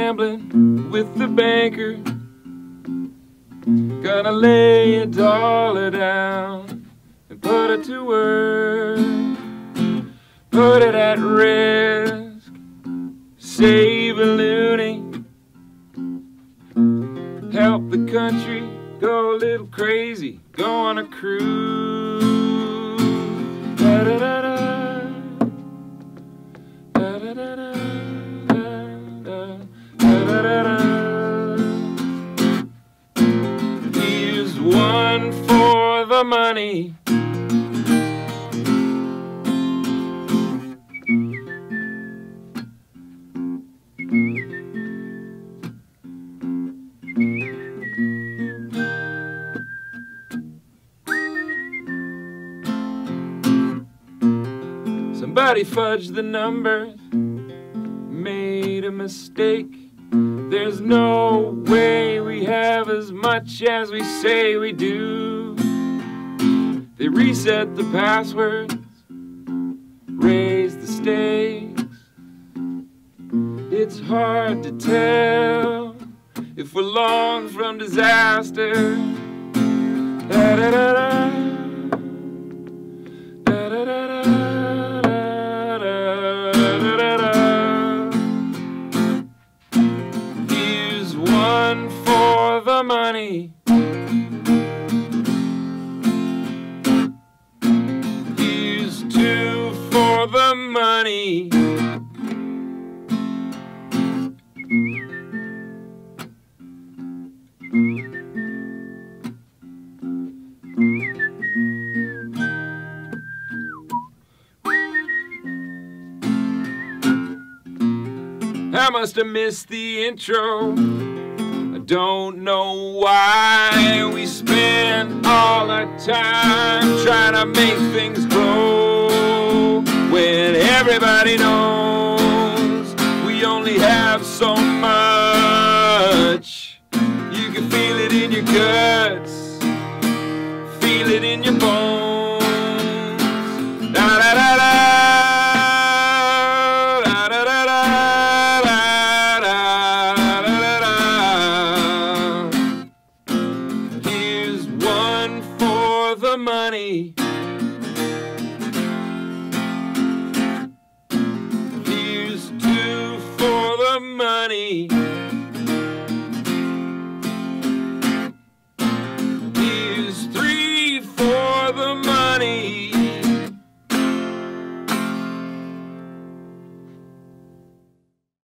gambling with the banker. Gonna lay $1 down and put it to work. Put it at risk, save a loony. Help the country go a little crazy, go on a cruise. Da da da da. Da da da da. Here's one for the money. Somebody fudged the numbers, made a mistake. There's no way we have as much as we say we do. They reset the passwords, raised the stakes. It's hard to tell if we're long from disaster. Da da da da. Da da da da. For the money. Here's 2 for the money. I must have missed the intro. Don't know why we spend all our time trying to make things grow, when everybody knows we only have so much. You can feel it in your guts, feel it in your bones. Da da da da. Money.